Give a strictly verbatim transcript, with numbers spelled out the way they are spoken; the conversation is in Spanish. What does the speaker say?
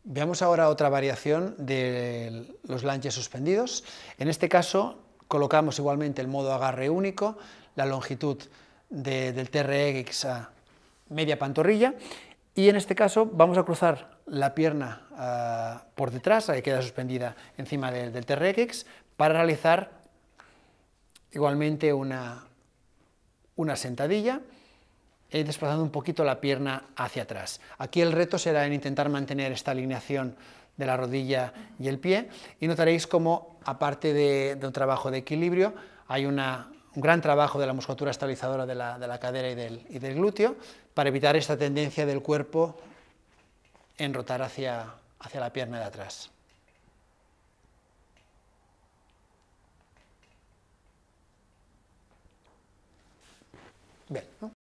Veamos ahora otra variación de los lanches suspendidos. En este caso colocamos igualmente el modo agarre único, la longitud de, del T R X a media pantorrilla, y en este caso vamos a cruzar la pierna uh, por detrás, que queda suspendida encima de, del T R X, para realizar igualmente una, una sentadilla, eh, desplazando un poquito la pierna hacia atrás. Aquí el reto será en intentar mantener esta alineación de la rodilla y el pie, y notaréis cómo, aparte de, de un trabajo de equilibrio, hay una, un gran trabajo de la musculatura estabilizadora de la, de la cadera y del, y del glúteo, para evitar esta tendencia del cuerpo en rotar hacia, hacia la pierna de atrás. Bien, ¿no?